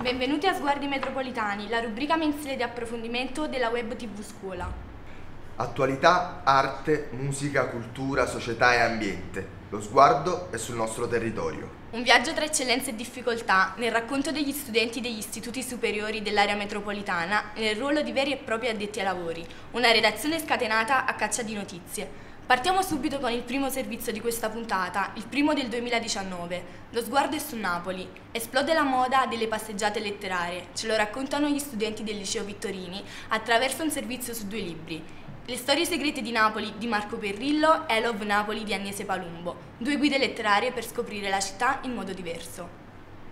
Benvenuti a Sguardi Metropolitani, la rubrica mensile di approfondimento della Web TV Scuola. Attualità, arte, musica, cultura, società e ambiente. Lo sguardo è sul nostro territorio. Un viaggio tra eccellenze e difficoltà nel racconto degli studenti degli istituti superiori dell'area metropolitana nel ruolo di veri e propri addetti ai lavori. Una redazione scatenata a caccia di notizie. Partiamo subito con il primo servizio di questa puntata, il primo del 2019. Lo sguardo è su Napoli. Esplode la moda delle passeggiate letterarie. Ce lo raccontano gli studenti del liceo Vittorini attraverso un servizio su 2 libri. Le storie segrete di Napoli di Marco Perillo e I Love Napoli di Agnese Palumbo. 2 guide letterarie per scoprire la città in modo diverso.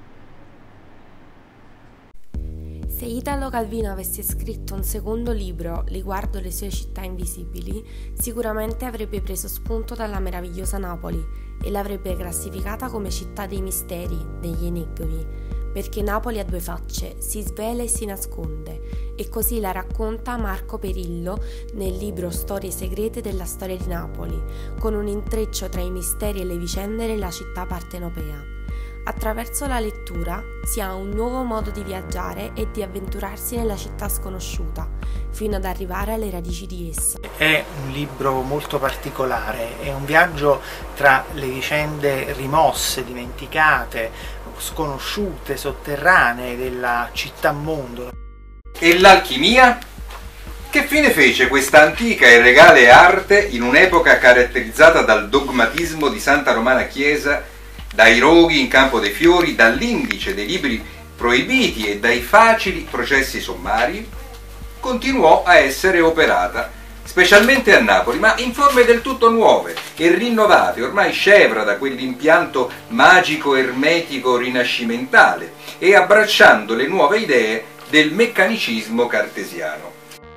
Se Italo Calvino avesse scritto un secondo libro riguardo le sue città invisibili, sicuramente avrebbe preso spunto dalla meravigliosa Napoli e l'avrebbe classificata come città dei misteri, degli enigmi, perché Napoli ha 2 facce, si svela e si nasconde, e così la racconta Marco Perillo nel libro Storie segrete della storia di Napoli, con un intreccio tra i misteri e le vicende della città partenopea. Attraverso la lettura si ha un nuovo modo di viaggiare e di avventurarsi nella città sconosciuta, fino ad arrivare alle radici di essa. È un libro molto particolare, è un viaggio tra le vicende rimosse, dimenticate, sconosciute, sotterranee della città-mondo. E l'alchimia? Che fine fece questa antica e regale arte in un'epoca caratterizzata dal dogmatismo di Santa Romana Chiesa, dai roghi in Campo dei Fiori, dall'indice dei libri proibiti e dai facili processi sommari? Continuò a essere operata, specialmente a Napoli, ma in forme del tutto nuove e rinnovate, ormai scevra da quell'impianto magico ermetico rinascimentale e abbracciando le nuove idee del meccanicismo cartesiano.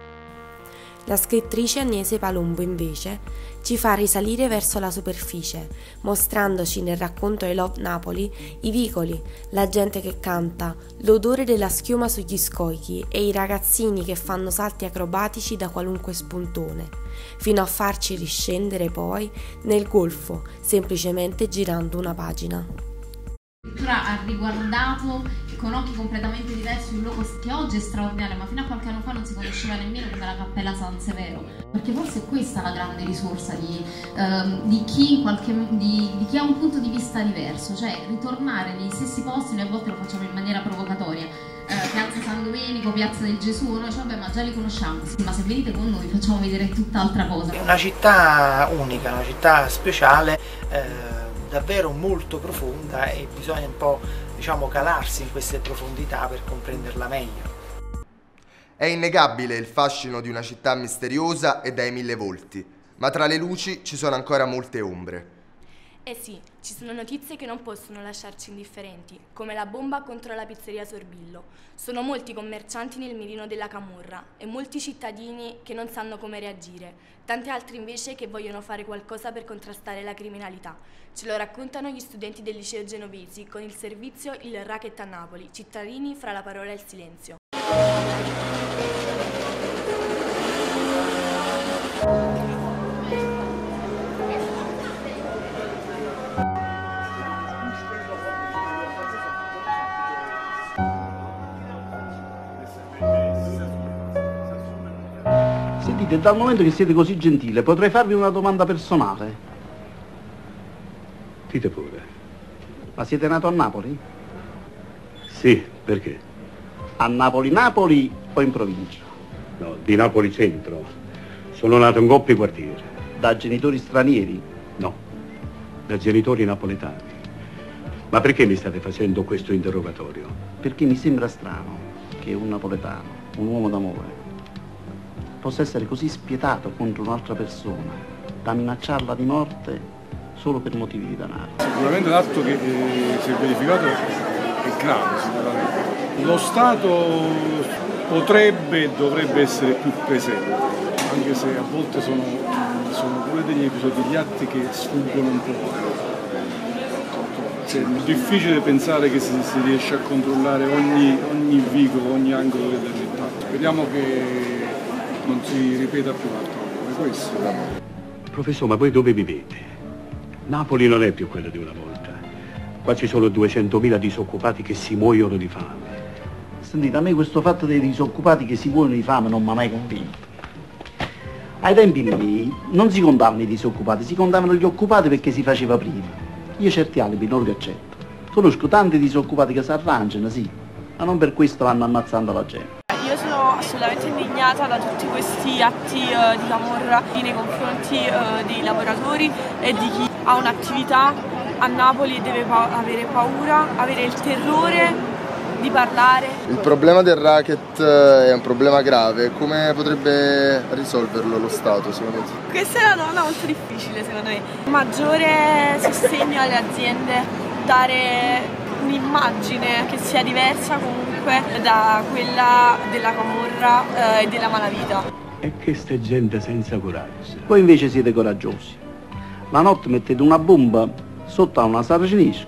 La scrittrice Agnese Palumbo, invece, ci fa risalire verso la superficie, mostrandoci nel racconto I Love Napoli i vicoli, la gente che canta, l'odore della schiuma sugli scogli e i ragazzini che fanno salti acrobatici da qualunque spuntone, fino a farci riscendere poi nel golfo, semplicemente girando una pagina. Ha riguardato con occhi completamente diversi un luogo che oggi è straordinario, ma fino a qualche anno fa non si conosceva nemmeno come la Cappella San Severo, perché forse è questa la grande risorsa di chi ha un punto di vista diverso, cioè ritornare negli stessi posti. Noi a volte lo facciamo in maniera provocatoria, Piazza San Domenico, Piazza del Gesù, noi vabbè, ma già li conosciamo, sì, ma se venite con noi vi facciamo vedere tutt'altra cosa. È una città unica, una città speciale, davvero molto profonda, e bisogna un po', calarsi in queste profondità per comprenderla meglio. È innegabile il fascino di una città misteriosa e dai 1000 volti, ma tra le luci ci sono ancora molte ombre. Eh sì, ci sono notizie che non possono lasciarci indifferenti, come la bomba contro la pizzeria Sorbillo. Sono molti commercianti nel mirino della camorra e molti cittadini che non sanno come reagire, tanti altri invece che vogliono fare qualcosa per contrastare la criminalità. Ce lo raccontano gli studenti del liceo Genovesi con il servizio Il Racket a Napoli, cittadini fra la parola e il silenzio. Sentite, dal momento che siete così gentile, potrei farvi una domanda personale. Dite pure. Ma siete nato a Napoli? Sì, perché? A Napoli o in provincia? No, di Napoli centro. Sono nato in Goppi quartiere. Da genitori stranieri? No, da genitori napoletani. Ma perché mi state facendo questo interrogatorio? Perché mi sembra strano che un napoletano, un uomo d'amore, possa essere così spietato contro un'altra persona da minacciarla di morte solo per motivi di denaro. Sicuramente l'atto che si è verificato è grave, sicuramente. Lo Stato potrebbe e dovrebbe essere più presente, anche se a volte sono pure degli episodi, degli atti che sfuggono un po'. È difficile pensare che si riesce a controllare ogni vicolo, ogni angolo della città. Speriamo che non si ripeta più un'altra cosa come questo. Professore, ma voi dove vivete? Napoli non è più quella di una volta. Qua ci sono 200.000 disoccupati che si muoiono di fame. Sentite, a me questo fatto dei disoccupati che si muoiono di fame non mi ha mai convinto. Ai tempi miei non si contavano i disoccupati, si contavano gli occupati perché si faceva prima. Io certi alibi non li accetto. Conosco tanti disoccupati che si arrangiano, sì, ma non per questo vanno ammazzando la gente. Io sono assolutamente indignata da tutti questi atti di camorra nei confronti dei lavoratori e di chi ha un'attività a Napoli e deve avere paura, avere il terrore di parlare. Il problema del racket è un problema grave, come potrebbe risolverlo lo Stato secondo te? Questa è una domanda molto difficile secondo me. Maggiore sostegno alle aziende, dare un'immagine che sia diversa comunque da quella della camorra e della malavita. E che ste gente senza coraggio. Voi invece siete coraggiosi. La notte mettete una bomba sotto a una saracinesca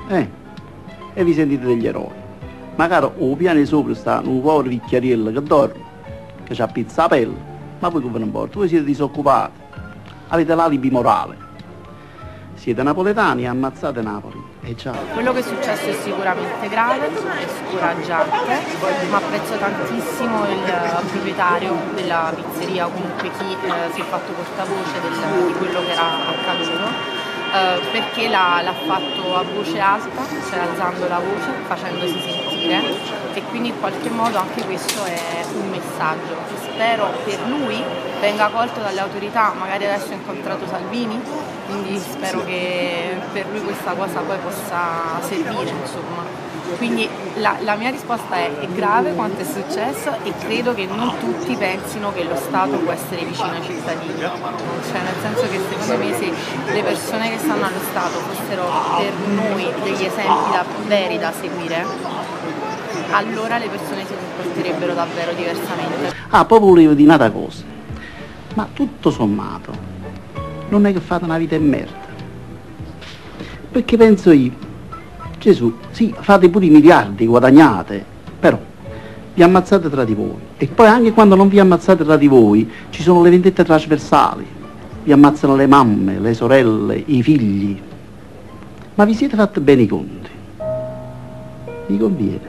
e vi sentite degli eroi. Magari o piano sopra sta un povero vecchiariello che dorme, che c'ha pizza a pelle, ma voi come non importa, voi siete disoccupati, avete l'alibi morale. Siete napoletani e ammazzate Napoli. E ciao. Quello che è successo è sicuramente grave, è scoraggiante, ma apprezzo tantissimo il proprietario della pizzeria, comunque chi si è fatto portavoce di quello che era accaduto. Perché l'ha fatto a voce alta, cioè alzando la voce, facendosi sentire, e quindi in qualche modo anche questo è un messaggio che spero per lui venga colto dalle autorità. Magari adesso ho incontrato Salvini, quindi spero che per lui questa cosa poi possa servire, insomma. Quindi la mia risposta è grave quanto è successo e credo che non tutti pensino che lo Stato può essere vicino ai cittadini, cioè nel senso che secondo me se le persone che stanno allo Stato fossero per noi degli esempi veri da seguire, allora le persone si comporterebbero davvero diversamente. Poi volevo dire un'altra cosa, ma tutto sommato non è che fate una vita in merda, perché penso io, Gesù, sì, fate pure i miliardi, guadagnate, però vi ammazzate tra di voi. E poi anche quando non vi ammazzate tra di voi, ci sono le vendette trasversali. Vi ammazzano le mamme, le sorelle, i figli. Ma vi siete fatti bene i conti? Vi conviene.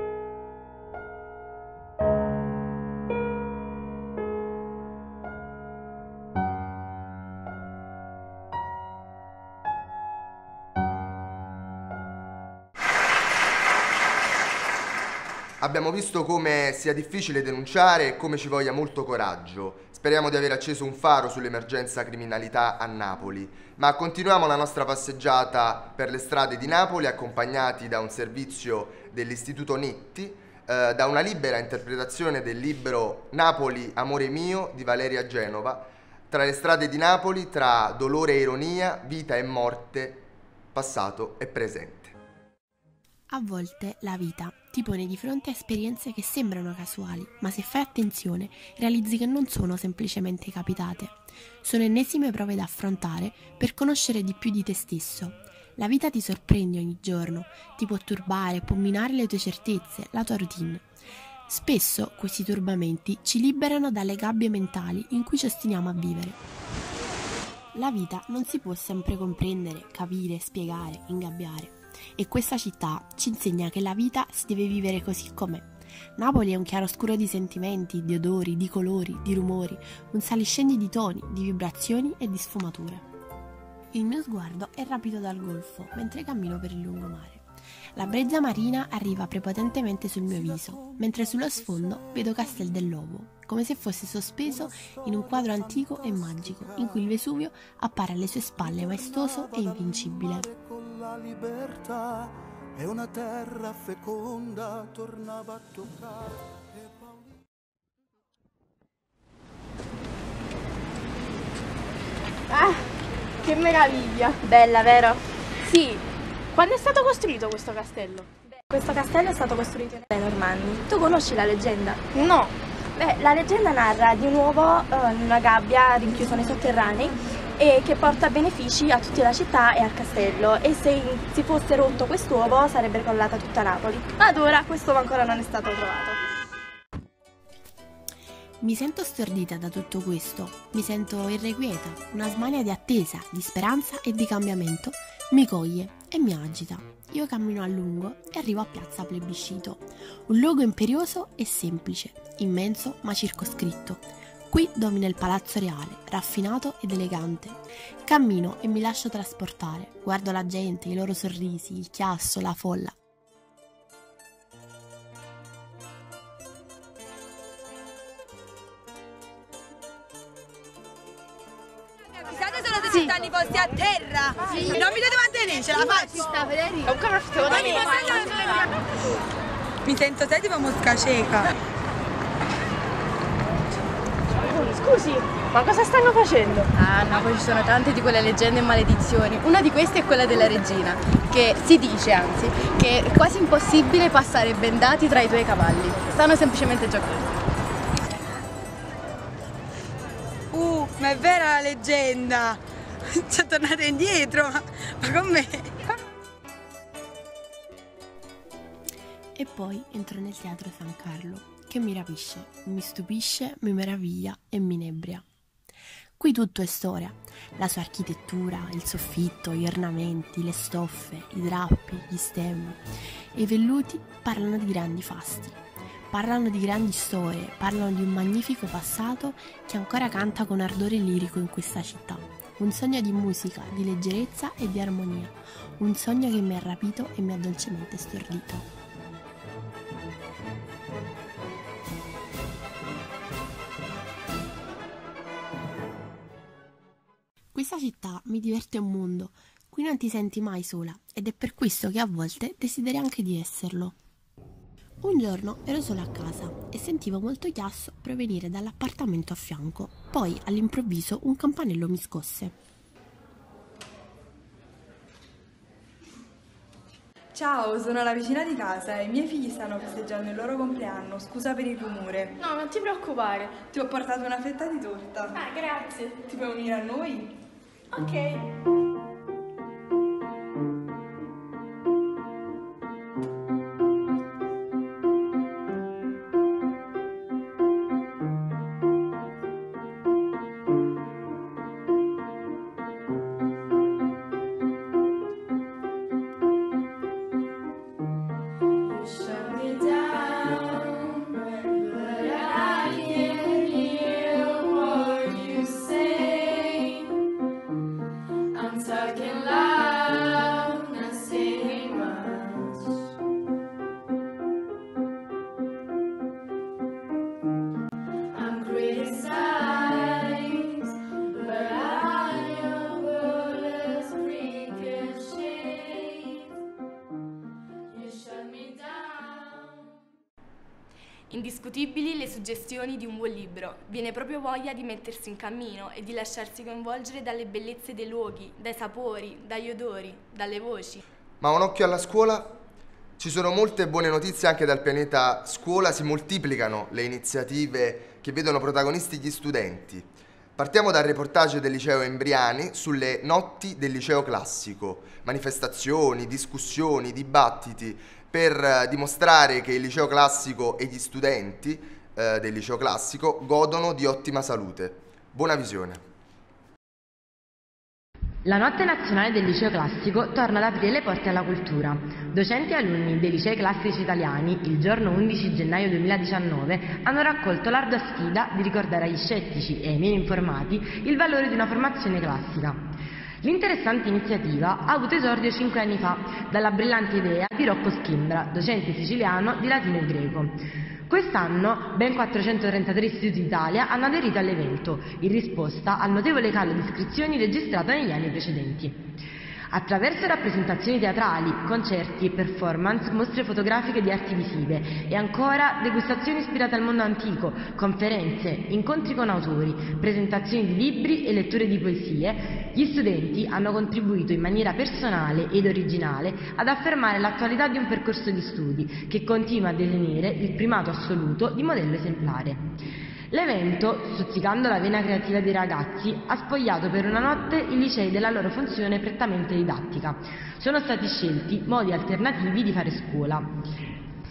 Abbiamo visto come sia difficile denunciare e come ci voglia molto coraggio. Speriamo di aver acceso un faro sull'emergenza criminalità a Napoli. Ma continuiamo la nostra passeggiata per le strade di Napoli accompagnati da un servizio dell'Istituto Nitti, da una libera interpretazione del libro Napoli, amore mio di Valeria Genova, tra le strade di Napoli, tra dolore e ironia, vita e morte, passato e presente. A volte la vita ti pone di fronte a esperienze che sembrano casuali, ma se fai attenzione realizzi che non sono semplicemente capitate. Sono ennesime prove da affrontare per conoscere di più di te stesso. La vita ti sorprende ogni giorno, ti può turbare, può minare le tue certezze, la tua routine. Spesso questi turbamenti ci liberano dalle gabbie mentali in cui ci ostiniamo a vivere. La vita non si può sempre comprendere, capire, spiegare, ingabbiare. E questa città ci insegna che la vita si deve vivere così com'è. Napoli è un chiaroscuro di sentimenti, di odori, di colori, di rumori, un saliscendi di toni, di vibrazioni e di sfumature. Il mio sguardo è rapito dal golfo mentre cammino per il lungomare. La brezza marina arriva prepotentemente sul mio viso, mentre sullo sfondo vedo Castel dell'Ovo, come se fosse sospeso in un quadro antico e magico, in cui il Vesuvio appare alle sue spalle maestoso e invincibile. La libertà è una terra feconda, tornava a toccare. Ah, che meraviglia! Bella, vero? Sì. Quando è stato costruito questo castello? Questo castello è stato costruito dai Normanni. Tu conosci la leggenda? No. La leggenda narra di un uovo in una gabbia rinchiuso nei sotterranei e che porta benefici a tutta la città e al castello, e se si fosse rotto quest'uovo sarebbe crollata tutta Napoli. Ad ora quest'uovo ancora non è stato trovato. Mi sento stordita da tutto questo, mi sento irrequieta, una smania di attesa, di speranza e di cambiamento mi coglie e mi agita. io cammino a lungo e arrivo a Piazza Plebiscito, un luogo imperioso e semplice, immenso ma circoscritto. Qui domina il Palazzo Reale, raffinato ed elegante. Cammino e mi lascio trasportare, guardo la gente, i loro sorrisi, il chiasso, la folla. Sono 60 anni posti a terra. Sì. Non mi dovete mantenere, ce la faccio. Mi sento tipo mosca cieca. Scusi, ma cosa stanno facendo? Ah, no, poi ci sono tante di quelle leggende e maledizioni. Una di queste è quella della regina, che si dice, anzi, che è quasi impossibile passare bendati tra i tuoi cavalli. Stanno semplicemente giocando. Ma è vera la leggenda! Ci è tornata indietro, ma con me! E poi entro nel Teatro San Carlo, che mi rapisce, mi stupisce, mi meraviglia e mi inebria. Qui tutto è storia, la sua architettura, il soffitto, gli ornamenti, le stoffe, i drappi, gli stemmi e i velluti parlano di grandi fasti. Parlano di grandi storie, parlano di un magnifico passato che ancora canta con ardore lirico in questa città. Un sogno di musica, di leggerezza e di armonia. Un sogno che mi ha rapito e mi ha dolcemente stordito. Questa città mi diverte un mondo. Qui non ti senti mai sola ed è per questo che a volte desideri anche di esserlo. Un giorno ero sola a casa e sentivo molto chiasso provenire dall'appartamento a fianco. Poi, all'improvviso, un campanello mi scosse. Ciao, sono la vicina di casa e i miei figli stanno festeggiando il loro compleanno. Scusa per il rumore. No, non ti preoccupare. Ti ho portato una fetta di torta. Ah, grazie. Ti puoi unire a noi? Ok. Indiscutibili le suggestioni di un buon libro. Viene proprio voglia di mettersi in cammino e di lasciarsi coinvolgere dalle bellezze dei luoghi, dai sapori, dagli odori, dalle voci. Ma un occhio alla scuola? Ci sono molte buone notizie anche dal pianeta scuola, si moltiplicano le iniziative che vedono protagonisti gli studenti. Partiamo dal reportage del liceo Embriani sulle notti del liceo classico. Manifestazioni, discussioni, dibattiti per dimostrare che il liceo classico e gli studenti del liceo classico godono di ottima salute. Buona visione. La Notte Nazionale del Liceo Classico torna ad aprire le porte alla cultura. Docenti e alunni dei licei classici italiani, il giorno 11 gennaio 2019, hanno raccolto l'ardua sfida di ricordare agli scettici e ai meno informati il valore di una formazione classica. L'interessante iniziativa ha avuto esordio 5 anni fa, dalla brillante idea di Rocco Schimbra, docente siciliano di latino e greco. Quest'anno ben 433 istituti d'Italia hanno aderito all'evento, in risposta al notevole calo di iscrizioni registrato negli anni precedenti. Attraverso rappresentazioni teatrali, concerti e performance, mostre fotografiche di arti visive e ancora degustazioni ispirate al mondo antico, conferenze, incontri con autori, presentazioni di libri e letture di poesie, gli studenti hanno contribuito in maniera personale ed originale ad affermare l'attualità di un percorso di studi che continua a detenere il primato assoluto di modello esemplare. L'evento, stuzzicando la vena creativa dei ragazzi, ha spogliato per una notte i licei della loro funzione prettamente didattica. Sono stati scelti modi alternativi di fare scuola.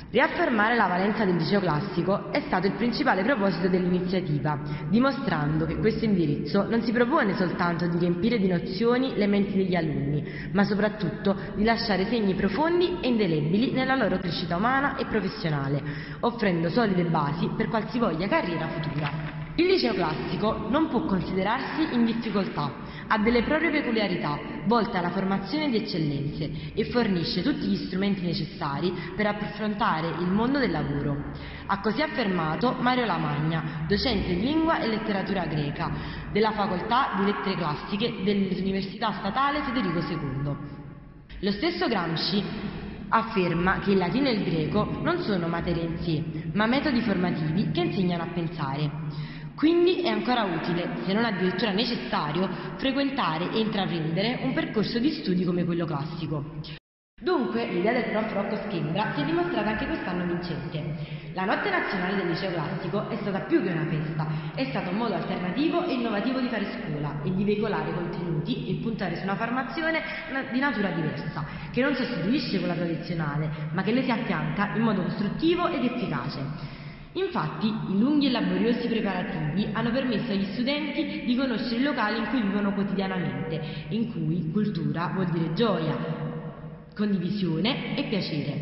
Riaffermare la valenza del liceo classico è stato il principale proposito dell'iniziativa, dimostrando che questo indirizzo non si propone soltanto di riempire di nozioni le menti degli alunni, ma soprattutto di lasciare segni profondi e indelebili nella loro crescita umana e professionale, offrendo solide basi per qualsivoglia carriera futura. Il liceo classico non può considerarsi in difficoltà, ha delle proprie peculiarità volte alla formazione di eccellenze e fornisce tutti gli strumenti necessari per affrontare il mondo del lavoro. Ha così affermato Mario Lamagna, docente di lingua e letteratura greca della Facoltà di Lettere Classiche dell'Università Statale Federico II. Lo stesso Gramsci afferma che il latino e il greco non sono materie in sé, ma metodi formativi che insegnano a pensare. Quindi è ancora utile, se non addirittura necessario, frequentare e intraprendere un percorso di studi come quello classico. Dunque, l'idea del prof. Rocco Schembra si è dimostrata anche quest'anno vincente. La Notte Nazionale del Liceo Classico è stata più che una festa, è stato un modo alternativo e innovativo di fare scuola e di veicolare contenuti e puntare su una formazione di natura diversa, che non sostituisce quella tradizionale, ma che le si affianca in modo costruttivo ed efficace. Infatti, i lunghi e laboriosi preparativi hanno permesso agli studenti di conoscere il locale in cui vivono quotidianamente, in cui cultura vuol dire gioia, condivisione e piacere.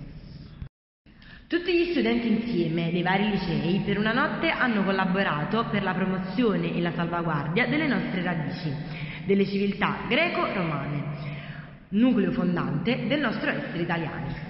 Tutti gli studenti insieme dei vari licei per una notte hanno collaborato per la promozione e la salvaguardia delle nostre radici, delle civiltà greco-romane, nucleo fondante del nostro essere italiani.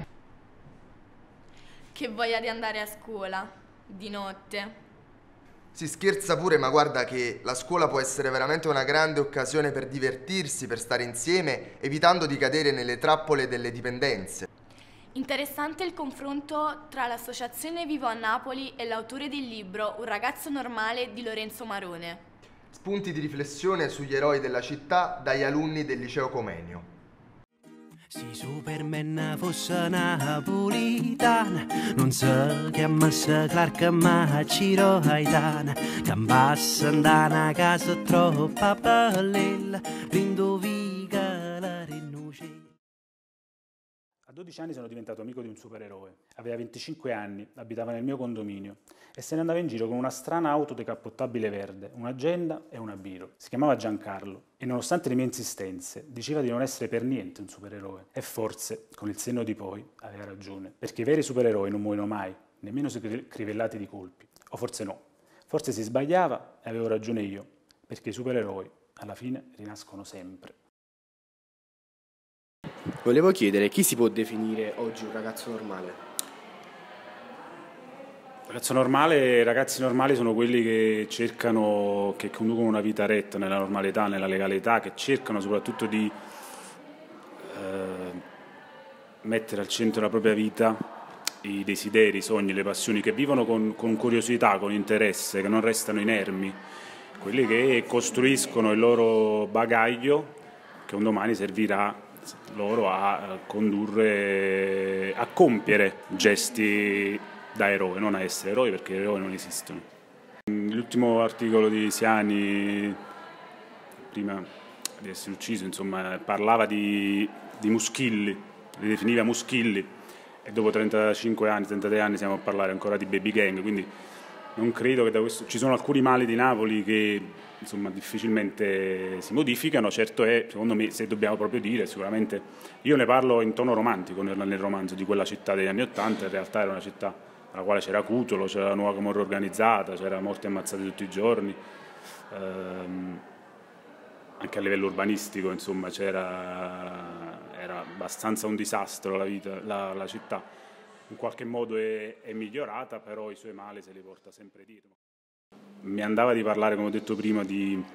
Che voglia di andare a scuola, di notte. Si scherza pure, ma guarda che la scuola può essere veramente una grande occasione per divertirsi, per stare insieme, evitando di cadere nelle trappole delle dipendenze. Interessante il confronto tra l'associazione Vivo a Napoli e l'autore del libro Un ragazzo normale di Lorenzo Marone. Spunti di riflessione sugli eroi della città dagli alunni del liceo Comenio. Se Superman fosse napolitana, non so chiamasse Clark ma Ciro Gaetana, campasse andare a casa troppo bella, rindovica la rinnuce. A 12 anni sono diventato amico di un supereroe. Aveva 25 anni, abitava nel mio condominio e se ne andava in giro con una strana auto decappottabile verde, un'agenda e una biro. Si chiamava Giancarlo e nonostante le mie insistenze diceva di non essere per niente un supereroe. E forse, con il senno di poi, aveva ragione. Perché i veri supereroi non muoiono mai, nemmeno se crivellati di colpi. O forse no. Forse si sbagliava e avevo ragione io, perché i supereroi alla fine rinascono sempre. Volevo chiedere, chi si può definire oggi un ragazzo normale? Ragazzi normali sono quelli che cercano, che conducono una vita retta nella normalità, nella legalità, che cercano soprattutto di mettere al centro della propria vita i desideri, i sogni, le passioni, che vivono con curiosità, con interesse, che non restano inermi, quelli che costruiscono il loro bagaglio che un domani servirà loro a condurre, a compiere gesti da eroe, non a essere eroi, perché eroi non esistono. L'ultimo articolo di Siani, prima di essere ucciso, insomma, parlava di Muschilli, li definiva Muschilli, e dopo 35 anni, 33 anni siamo a parlare ancora di baby gang, quindi non credo che da questo ci sono alcuni mali di Napoli che insomma difficilmente si modificano. Certo è, secondo me, se dobbiamo proprio dire, sicuramente io ne parlo in tono romantico nel romanzo di quella città degli anni '80, in realtà era una città nella quale c'era Cutolo, c'era la nuova camorra organizzata, c'era morti ammazzati tutti i giorni, anche a livello urbanistico, insomma, era abbastanza un disastro la vita, la città. In qualche modo è migliorata, però i suoi mali se li porta sempre dietro. Mi andava di parlare, come ho detto prima,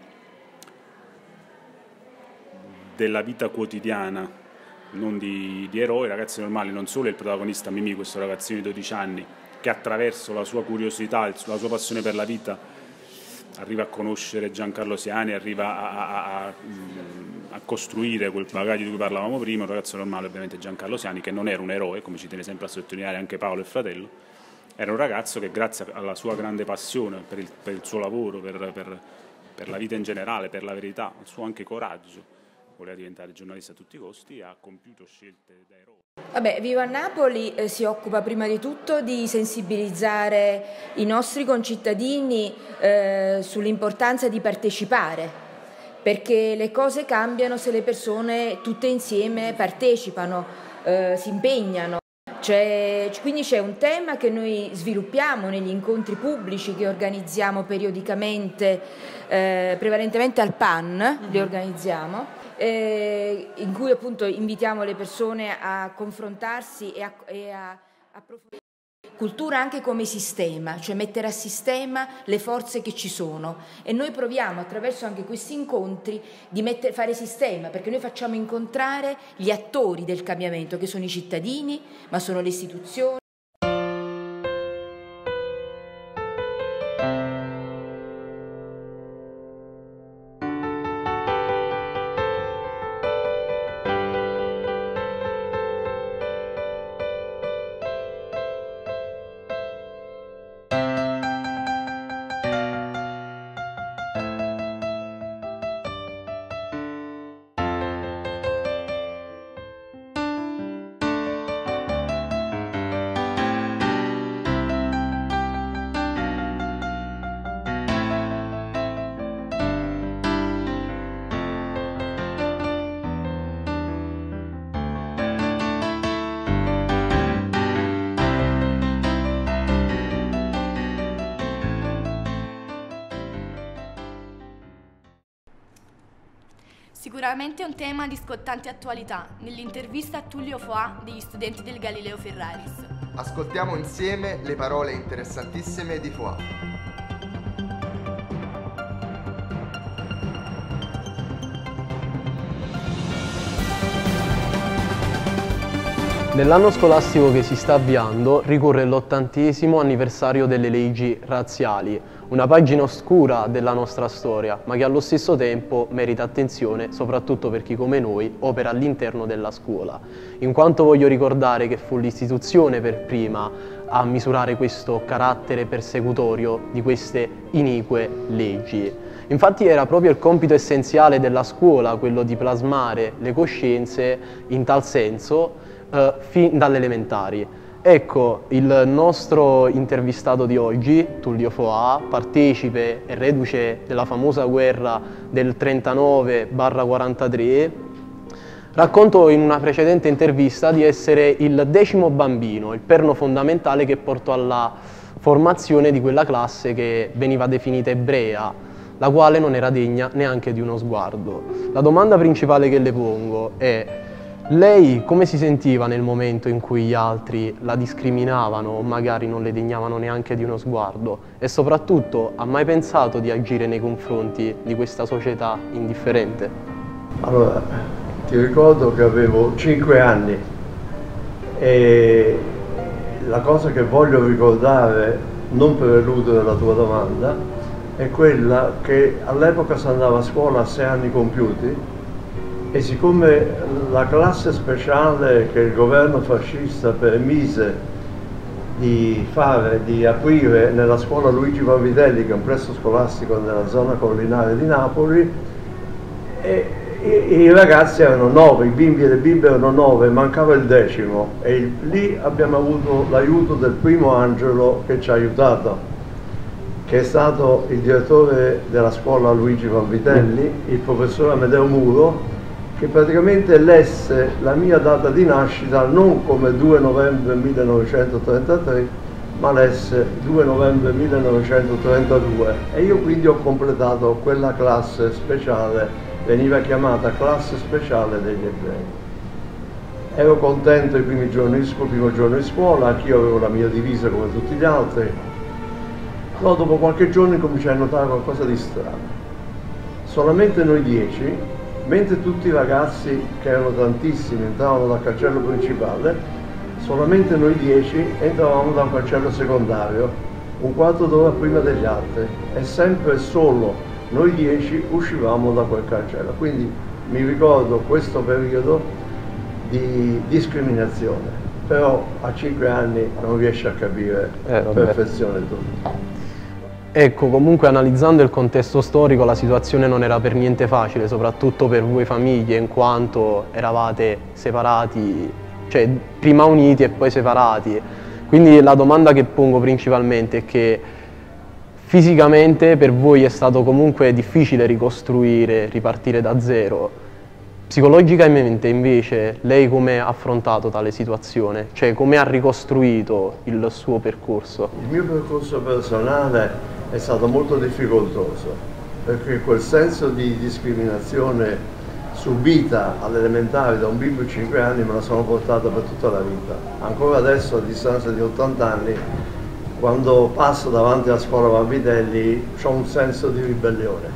della vita quotidiana, non di eroi. Ragazzi normali non solo è il protagonista Mimì, questo ragazzino di 12 anni, che attraverso la sua curiosità, la sua passione per la vita, arriva a conoscere Giancarlo Siani, arriva a costruire quel bagaglio di cui parlavamo prima. Un ragazzo normale, ovviamente Giancarlo Siani, che non era un eroe, come ci tiene sempre a sottolineare anche Paolo, il fratello, era un ragazzo che grazie alla sua grande passione per il suo lavoro, per la vita in generale, per la verità, al suo anche coraggio, voleva diventare giornalista a tutti i costi e ha compiuto scelte da eroe. Vabbè, Viva Napoli si occupa prima di tutto di sensibilizzare i nostri concittadini sull'importanza di partecipare, perché le cose cambiano se le persone tutte insieme partecipano, si impegnano. Quindi c'è un tema che noi sviluppiamo negli incontri pubblici che organizziamo periodicamente, prevalentemente al PAN li organizziamo, in cui appunto invitiamo le persone a confrontarsi e a approfondire. Cultura anche come sistema, cioè mettere a sistema le forze che ci sono, e noi proviamo attraverso anche questi incontri di fare sistema, perché noi facciamo incontrare gli attori del cambiamento, che sono i cittadini, ma sono le istituzioni. Sicuramente è un tema di scottante attualità, nell'intervista a Tullio Foà degli studenti del Galileo Ferraris. Ascoltiamo insieme le parole interessantissime di Foà. Nell'anno scolastico che si sta avviando ricorre l'80° anniversario delle leggi razziali, una pagina oscura della nostra storia, ma che allo stesso tempo merita attenzione soprattutto per chi come noi opera all'interno della scuola, in quanto voglio ricordare che fu l'istituzione per prima a misurare questo carattere persecutorio di queste inique leggi. Infatti era proprio il compito essenziale della scuola quello di plasmare le coscienze in tal senso fin dalle elementari. Ecco, il nostro intervistato di oggi, Tullio Foà, partecipe e reduce della famosa guerra del 39-43, raccontò in una precedente intervista di essere il 10° bambino, il perno fondamentale che portò alla formazione di quella classe che veniva definita ebrea, la quale non era degna neanche di uno sguardo. La domanda principale che le pongo è: lei come si sentiva nel momento in cui gli altri la discriminavano o magari non le degnavano neanche di uno sguardo? E soprattutto, ha mai pensato di agire nei confronti di questa società indifferente? Allora, ti ricordo che avevo 5 anni e la cosa che voglio ricordare, non per eludere la tua domanda, è quella che all'epoca si andava a scuola a 6 anni compiuti, e siccome la classe speciale che il governo fascista permise di aprire nella scuola Luigi Vanvitelli, che è un plesso scolastico nella zona collinare di Napoli, i ragazzi erano 9, i bimbi e le bimbe erano 9, mancava il 10° e lì abbiamo avuto l'aiuto del primo Angelo che ci ha aiutato, che è stato il direttore della scuola Luigi Vanvitelli, il professor Amedeo Muro, che praticamente lesse la mia data di nascita non come 2 novembre 1933, ma lesse 2 novembre 1932, e io quindi ho completato quella classe speciale, veniva chiamata classe speciale degli ebrei. Ero contento il primo giorno di scuola, anch'io avevo la mia divisa come tutti gli altri, però dopo qualche giorno incominciai a notare qualcosa di strano. Solamente noi 10, mentre tutti i ragazzi, che erano tantissimi, entravano dal cancello principale, solamente noi 10 entravamo da un cancello secondario, un quarto d'ora prima degli altri, e sempre solo noi 10 uscivamo da quel cancello. Quindi mi ricordo questo periodo di discriminazione, però a 5 anni non riesci a capire perfezione tutto. Ecco, comunque analizzando il contesto storico la situazione non era per niente facile, soprattutto per voi famiglie, in quanto eravate separati, cioè prima uniti e poi separati. Quindi la domanda che pongo principalmente è che fisicamente per voi è stato comunque difficile ricostruire, ripartire da zero. Psicologicamente invece lei come ha affrontato tale situazione? Cioè come ha ricostruito il suo percorso? Il mio percorso personale è stato molto difficoltoso, perché quel senso di discriminazione subita all'elementare da un bimbo di 5 anni me la sono portata per tutta la vita. Ancora adesso, a distanza di 80 anni, quando passo davanti alla scuola Vanvitelli ho un senso di ribellione,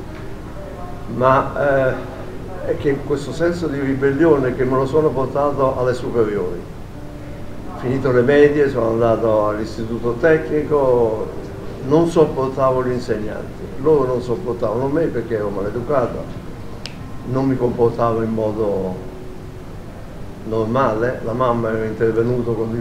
ma è che questo senso di ribellione che me lo sono portato alle superiori. Finito le medie sono andato all'istituto tecnico, non sopportavo gli insegnanti, loro non sopportavano me perché ero maleducato, non mi comportavo in modo normale, la mamma era intervenuta con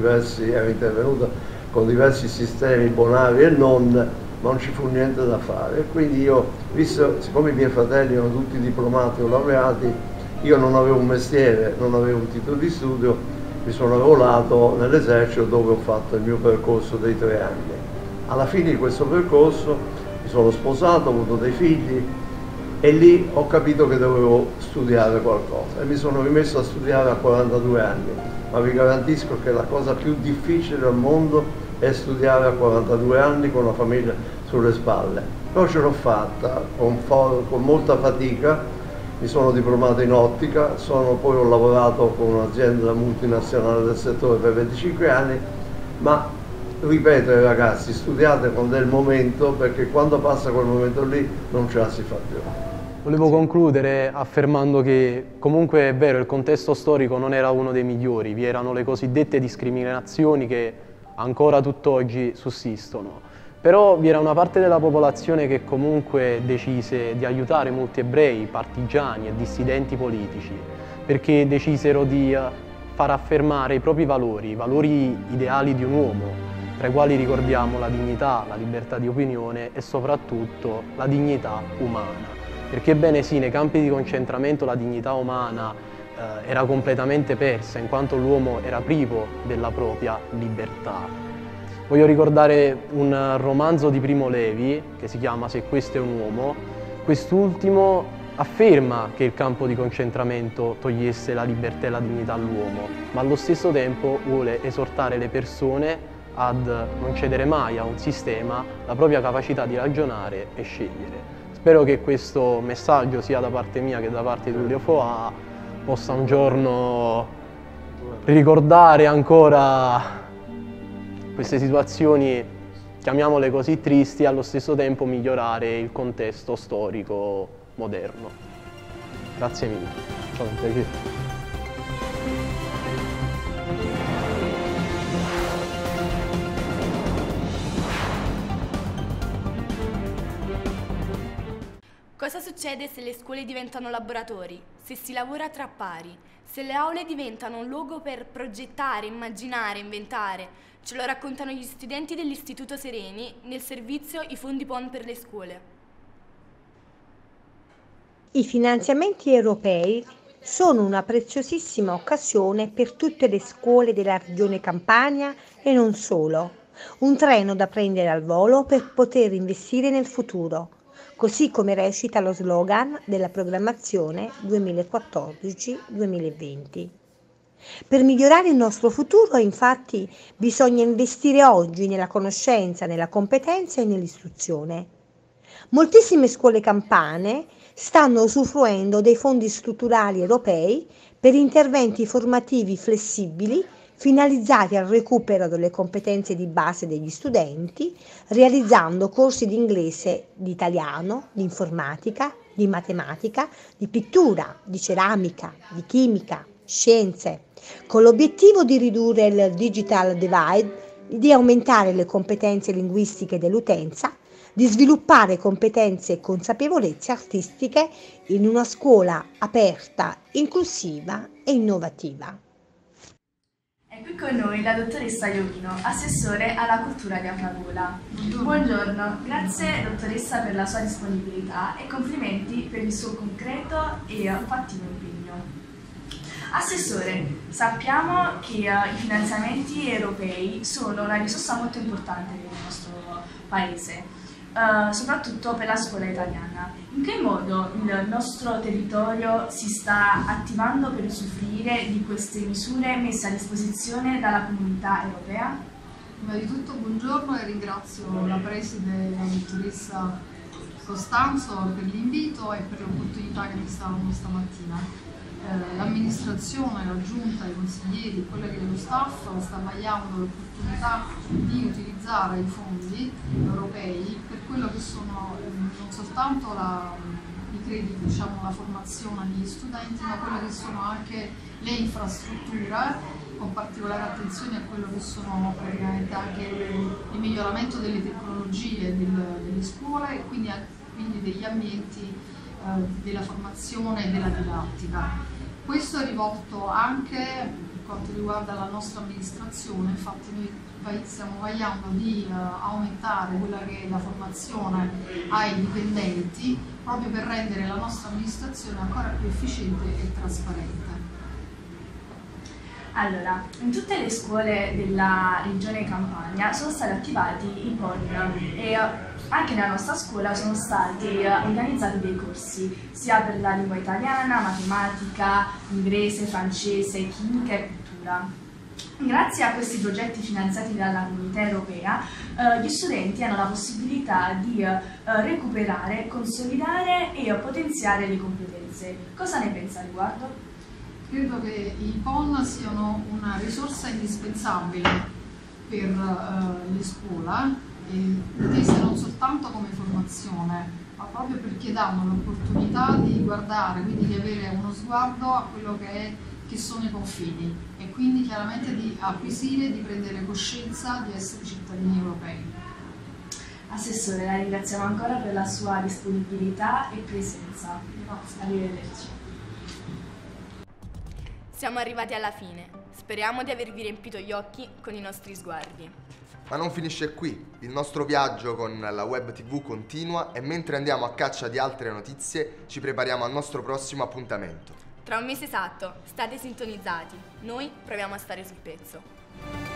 diversi sistemi bonari e non, ma non ci fu niente da fare. E quindi io, siccome i miei fratelli erano tutti diplomati o laureati, io non avevo un mestiere, non avevo un titolo di studio, mi sono arruolato nell'esercito dove ho fatto il mio percorso dei 3 anni. Alla fine di questo percorso mi sono sposato, ho avuto dei figli e lì ho capito che dovevo studiare qualcosa e mi sono rimesso a studiare a 42 anni, ma vi garantisco che la cosa più difficile al mondo è studiare a 42 anni con una famiglia sulle spalle. Però ce l'ho fatta con molta fatica, mi sono diplomato in ottica, poi ho lavorato con un'azienda multinazionale del settore per 25 anni, ma ripeto ai ragazzi, studiate quando è il momento, perché quando passa quel momento lì non ce la si fa più. Volevo concludere affermando che comunque è vero, il contesto storico non era uno dei migliori, vi erano le cosiddette discriminazioni che ancora tutt'oggi sussistono, però vi era una parte della popolazione che comunque decise di aiutare molti ebrei, partigiani e dissidenti politici, perché decisero di far affermare i propri valori, i valori ideali di un uomo, tra i quali ricordiamo la dignità, la libertà di opinione e soprattutto la dignità umana. Perché bene sì, nei campi di concentramento la dignità umana era completamente persa, in quanto l'uomo era privo della propria libertà. Voglio ricordare un romanzo di Primo Levi, che si chiama Se questo è un uomo. Quest'ultimo afferma che il campo di concentramento togliesse la libertà e la dignità all'uomo, ma allo stesso tempo vuole esortare le persone ad non cedere mai a un sistema la propria capacità di ragionare e scegliere. Spero che questo messaggio, sia da parte mia che da parte di Tullio Foà, possa un giorno ricordare ancora queste situazioni, chiamiamole così, tristi, e allo stesso tempo migliorare il contesto storico moderno. Grazie mille. Ciao, un piacere. Cosa succede se le scuole diventano laboratori? Se si lavora tra pari? Se le aule diventano un luogo per progettare, immaginare, inventare? Ce lo raccontano gli studenti dell'Istituto Sereni nel servizio I Fondi PON per le scuole. I finanziamenti europei sono una preziosissima occasione per tutte le scuole della regione Campania e non solo. Un treno da prendere al volo per poter investire nel futuro. Così come recita lo slogan della programmazione 2014-2020. Per migliorare il nostro futuro, infatti, bisogna investire oggi nella conoscenza, nella competenza e nell'istruzione. Moltissime scuole campane stanno usufruendo dei fondi strutturali europei per interventi formativi flessibili finalizzati al recupero delle competenze di base degli studenti, realizzando corsi di inglese, di italiano, di informatica, di matematica, di pittura, di ceramica, di chimica, scienze, con l'obiettivo di ridurre il digital divide, di aumentare le competenze linguistiche dell'utenza, di sviluppare competenze e consapevolezze artistiche in una scuola aperta, inclusiva e innovativa. È qui con noi la dottoressa Iovino, assessore alla cultura di Afragola. Buongiorno, grazie dottoressa per la sua disponibilità e complimenti per il suo concreto e fattivo impegno. Assessore, sappiamo che i finanziamenti europei sono una risorsa molto importante per il nostro Paese. Soprattutto per la scuola italiana. In che modo il nostro territorio si sta attivando per usufruire di queste misure messe a disposizione dalla comunità europea? Prima di tutto buongiorno e ringrazio la preside, la dottoressa Costanzo per l'invito e per l'opportunità che mi sta dando stamattina. L'amministrazione, la giunta, i consiglieri, i colleghi dello staff sta vagliando l'opportunità di utilizzare i fondi europei per quello che sono non soltanto i crediti, diciamo, la formazione degli studenti, ma quelle che sono anche le infrastrutture, con particolare attenzione a quello che sono praticamente anche il miglioramento delle tecnologie delle scuole e quindi degli ambienti della formazione e della didattica. Questo è rivolto anche per quanto riguarda la nostra amministrazione, infatti noi stiamo vagliando di aumentare quella che è la formazione ai dipendenti proprio per rendere la nostra amministrazione ancora più efficiente e trasparente. Allora, in tutte le scuole della regione Campania sono stati attivati i PON e anche nella nostra scuola sono stati organizzati dei corsi sia per la lingua italiana, matematica, inglese, francese, chimica e cultura. Grazie a questi progetti finanziati dalla Comunità Europea, gli studenti hanno la possibilità di recuperare, consolidare e potenziare le competenze. Cosa ne pensa a riguardo? Credo che i PON siano una risorsa indispensabile per le scuole, intese non soltanto come formazione, ma proprio perché danno l'opportunità di guardare, quindi di avere uno sguardo a quello che sono i confini e quindi chiaramente di acquisire, di prendere coscienza di essere cittadini europei. Assessore, la ringraziamo ancora per la sua disponibilità e presenza. Grazie. Arrivederci. Siamo arrivati alla fine. Speriamo di avervi riempito gli occhi con i nostri sguardi. Ma non finisce qui. Il nostro viaggio con la web TV continua e mentre andiamo a caccia di altre notizie ci prepariamo al nostro prossimo appuntamento. Tra un mese esatto, state sintonizzati. Noi proviamo a stare sul pezzo.